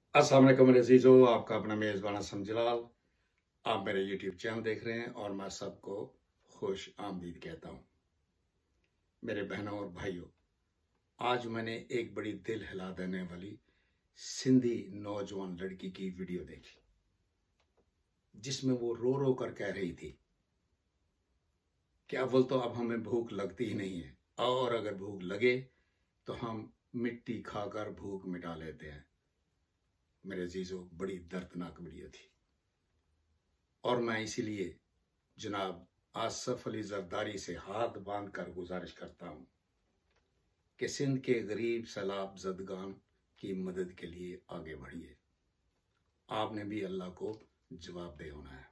अस्सलाम वालेकुम मेरे अजीजों, आपका अपना मेज़बान असम जलाल। आप मेरे यूट्यूब चैनल देख रहे हैं और मैं सबको खुश आमदीद कहता हूँ। मेरे बहनों और भाइयों, आज मैंने एक बड़ी दिल हिला देने वाली सिंधी नौजवान लड़की की वीडियो देखी, जिसमें वो रो रो कर कह रही थी कि अव्वल तो अब हमें भूख लगती ही नहीं है, और अगर भूख लगे तो हम मिट्टी खाकर भूख मिटा लेते हैं। मेरे अजीजों, बड़ी दर्दनाक वीडियो थी और मैं इसीलिए जनाब आसफ अली जरदारी से हाथ बांध कर गुजारिश करता हूं कि सिंध के गरीब सैलाब जदगान की मदद के लिए आगे बढ़िए। आपने भी अल्लाह को जवाबदेह होना है।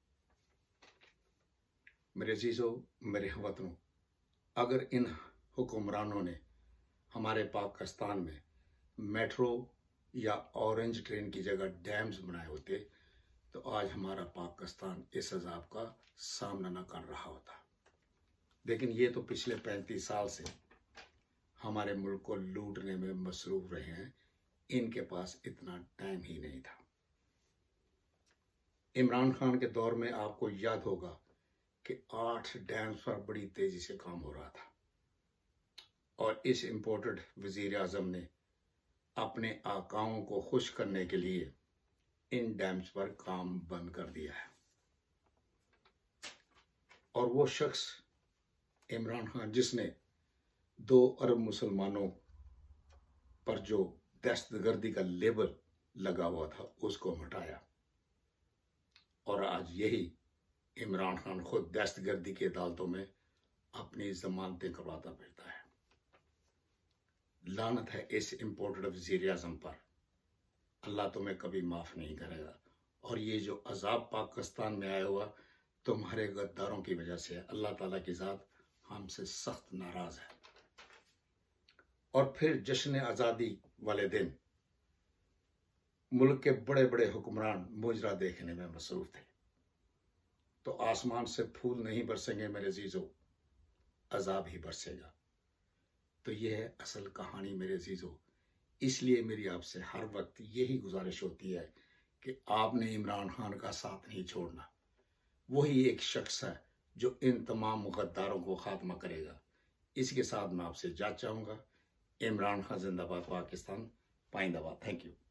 मेरे अजीजों, मेरे हमवतनों, अगर इन हुक्मरानों ने हमारे पाकिस्तान में मेट्रो या ऑरेंज ट्रेन की जगह डैम्स बनाए होते तो आज हमारा पाकिस्तान इस अजाब का सामना न कर रहा होता। लेकिन ये तो पिछले 35 साल से हमारे मुल्क को लूटने में मसरूफ रहे हैं, इनके पास इतना टाइम ही नहीं था। इमरान खान के दौर में आपको याद होगा कि 8 डैम्स पर बड़ी तेजी से काम हो रहा था और इस इम्पोर्टेड वजीर आजम ने अपने आकाओं को खुश करने के लिए इन डैम्स पर काम बंद कर दिया है। और वो शख्स इमरान खान, जिसने 2 अरब मुसलमानों पर जो दहशतगर्दी का लेबल लगा हुआ था, उसको हटाया और आज यही इमरान खान खुद दहशतगर्दी की अदालतों में अपनी जमानतें करवाता फिरता है। लानत है इस इम्पोर्टेड वज़ीर आज़म पर। अल्लाह तुम्हें कभी माफ नहीं करेगा। और ये जो अजाब पाकिस्तान में आया हुआ तुम्हारे गद्दारों की वजह से है। अल्लाह ताला की ज़ात हमसे सख्त नाराज है। और फिर जश्न आज़ादी वाले दिन मुल्क के बड़े बड़े हुक्मरान मुजरा देखने में मसरूफ थे। तो आसमान से फूल नहीं बरसेंगे मेरे अजीजों, अजाब ही बरसेगा। तो यह है असल कहानी मेरे अजीजों। इसलिए मेरी आपसे हर वक्त यही गुजारिश होती है कि आपने इमरान खान का साथ नहीं छोड़ना। वही एक शख्स है जो इन तमाम गद्दारों को खात्मा करेगा। इसके साथ मैं आपसे इजाज़त चाहूँगा। इमरान खान जिंदाबाद, पाकिस्तान पाइंदाबाद। Thank you.